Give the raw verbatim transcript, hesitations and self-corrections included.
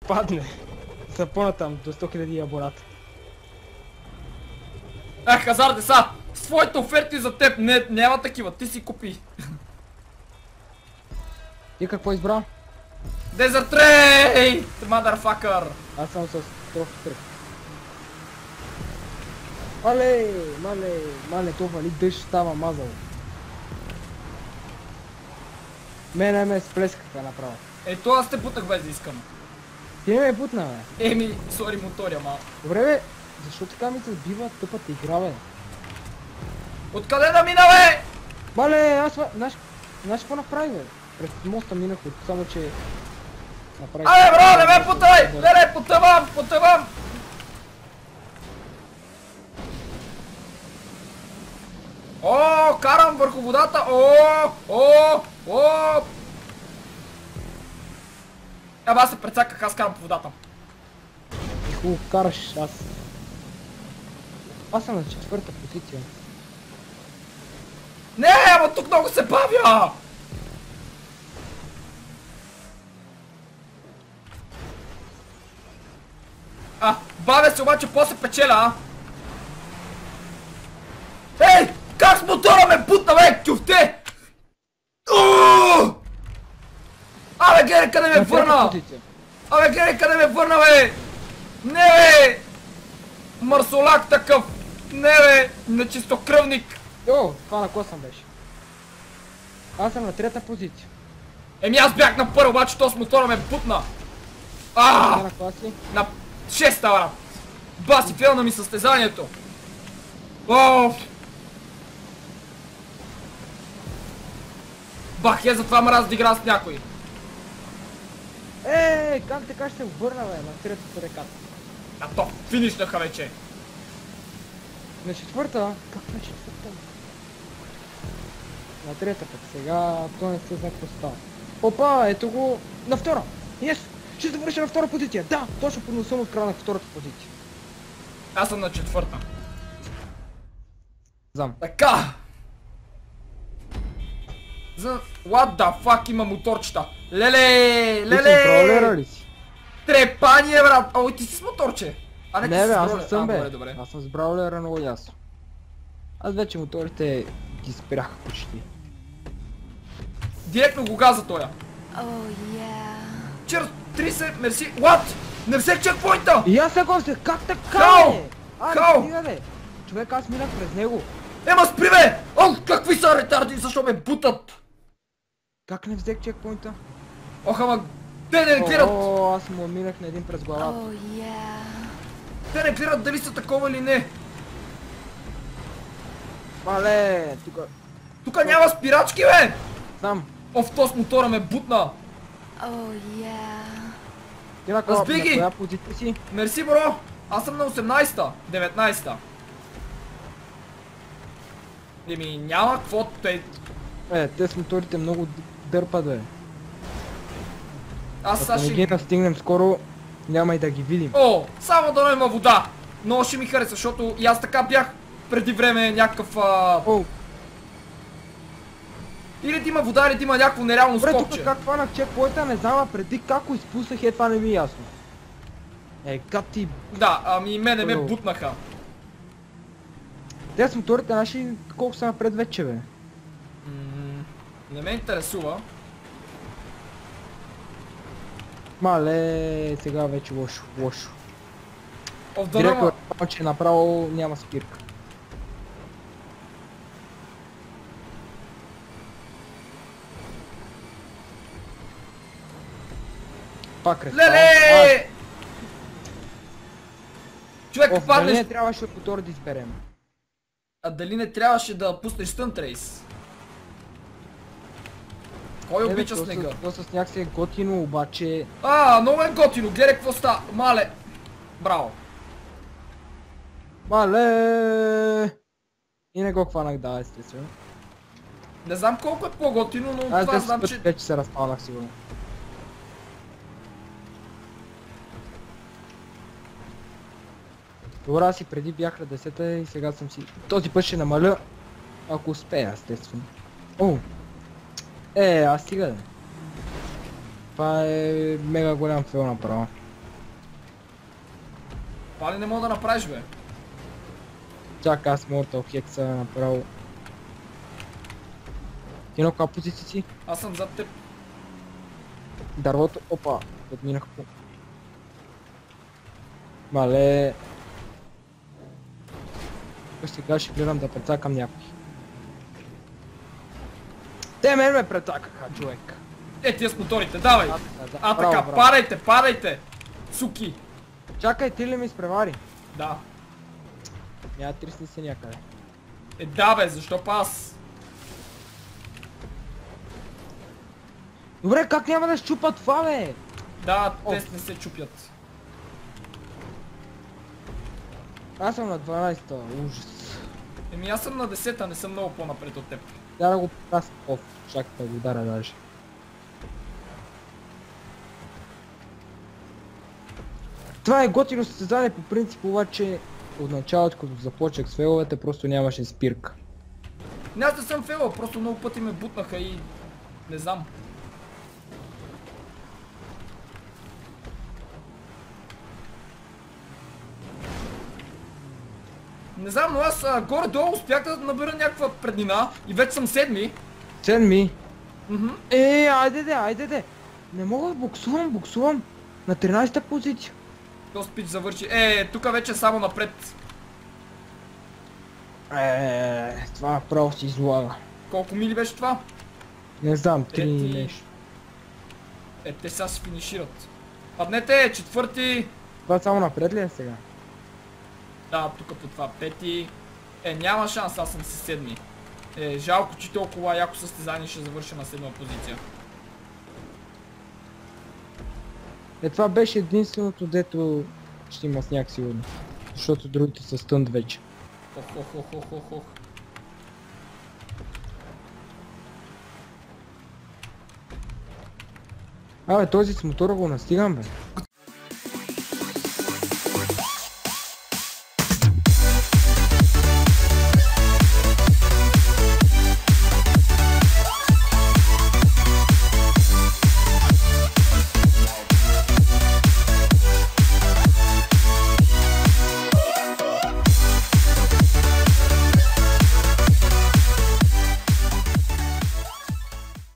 падне. За по-натам до сто хиляди абоната. Ех, Хазарде, са! С твоите оферти за теб не, няма такива, ти си купи. Ти какво избра? Desert Ray! Motherfucker! Аз съм с трофи трък. Мале, мале, мале, това вали дъжд става мазал. Мене ме сплескаха направо. Е, това аз те путах без да искам. Ти не ме путна, бе. Еми, сори моторя, ма. Добре, бе, защо така ми се сбива тъпата игра, бе? Откъде да мина, бе? Мале, аз, знаеш, знаеш какво направи, бе? През моста минах, от само че... направих... Абе, бро, не ме путай! Леле, потъвам, потъвам! О, карам върху водата! О, о, о! Еба, аз се прецаках, аз карам по водата. Хубаво, караш, аз... Аз съм на четвърта позиция. Не, ама тук много се бавя! А, бавя се обаче, после печеля, а? Ей! Как с мотора ме бутна, бе, кюфте! Ууу! Абе, гледай къде ме върна! Абе, гледай къде ме върна, бе! Не, бе! Марсолак такъв! Не, бе! Нечистокръвник! О, това на кой съм беше? Аз съм на трета позиция. Еми аз бях на първо, обаче то с мотора ме бутна! Ааа! На кой си? На шеста, брат! Баси, фейлна ми състезанието! Ооо! Бах, е, затова мраз да игра с някой! Ей, как така ще се върна, бе, на третата реката? А то, финишнаха вече! На четвърта? Как на четвърта? На трета пък сега, то не се знае какво става. Опа, ето го на втора! Yes! Ще завърша на втора позиция! Да! Точно по носа му откранах втората позиция. Аз съм на четвърта. Знам. Така! За... What the fuck, има моторчета! Леле! Ти си браулера Леле! ли си? Трепание, брат! Ой, ти си с моторче! А не, ти Не, си бе, с аз броля. не съм, А, бе. добре, добре. Аз съм с браулера много ясно. Аз вече моторите ги спрях почти. Директно го газа тоя. Oh, yeah. Чер, тридесет, мерси. What? Не взех чекпоинта! И аз сега се, как така, Хау! бе? Аре, Хау! стига, бе! Човек, аз минах през него. Ема спри, бе! О, какви са ретарди, защо ме бутат? Как не взех чекпоинта? Ох, ама... Те не гледат! О, аз му минах на един през главата. Oh, yeah. Те не гледат дали са такова или не. Мале, тука... Тука няма спирачки, бе! Знам. Оф, то с мотора ме бутна. Oh, yeah. Ти на коя, на Разбиги! коя позиция си? Мерси, бро! Аз съм на осемнайсета, деветнайсета. Еми, няма какво те... Е, те с моторите много дърпат, бе. Аз сега Ако не ще... ги настигнем скоро, няма и да ги видим. О, само да има вода. Много ще ми хареса, защото и аз така бях преди време някакъв... А... О, Или да има вода, или да има някакво нереално добре, тук скопче. как хванах чекпоинта, не знам, а преди как го изпуснах, е това не ми е ясно. Е, как ти... Да, ами и мене ме О. бутнаха. Те с моторите наши колко са напред вече, бе? М, Не ме интересува. Мале, сега вече лошо, лошо. Оф да Директно, рама. че направо няма спирка. Пак креста. Леле! Човек, Оф, дали паднеш... не трябваше от мотор да изберем? А дали не трябваше да пуснеш стънт рейс? Кой Не, бе, обича то с- снега? То с сняг се е готино, обаче... А, много е готино, гледай какво става. Мале. Браво. Мале! И не го хванах, да, естествено. Не знам колко е по-готино, но Аз това десет знам, пъти че... вече се разпалнах сигурно. Добре, аз и преди бях на десета и сега съм си... Този път ще намаля, ако успея, естествено. О! Е, аз стига да. Това е мега голям фейл направо. Това ли не мога да направиш, бе? Чакай, аз Mortal Hex направо. Ти на коя позиция си? Аз съм зад теб. Дървото, опа, подминах по. Мале. Сега ще гледам да прецакам някой. Те мен ме прецакаха, човек. Е, тия с моторите, давай! Да, да, А, браво, така, браво. падайте, падайте! Суки! Чакай, ти ли ми изпревари? Да. Няма трисни се някъде. Е, да, бе, защо па аз? Добре, как няма да щупа това, бе? Да, О. те не се чупят. Аз съм на дванайсета, ужас. Еми, аз съм на десета, не съм много по-напред от теб. Да да го показ оф, чакай да го ударя даже. Това е готино състезание по принцип, обаче от началото, като започнах с фейловете, просто нямаше спирка. Не, аз не съм фейлъл, просто много пъти ме бутнаха и... не знам. Не знам, но аз а, горе-долу успях да набера някаква преднина и вече съм седми. Седми. Мгм. Е, айде де, айде де. Не мога да буксувам, буксувам. На тринайсета позиция. То спич завърши. Е, тук вече само напред. Е, това право си излага. Колко мили беше това? Не знам, три Трети. нещо. Е, те сега се финишират. Паднете, четвърти. Това само напред ли е сега? Да, тук по това пети. Е, няма шанс, аз съм си седми. Е, жалко, че толкова яко състезание ще завърша на седма позиция. Е, това беше единственото, дето ще има сняг сигурно. Защото другите са стънд вече. Ох, ох, ох, ох, ох, ох. Абе, този с мотора го настигам, бе.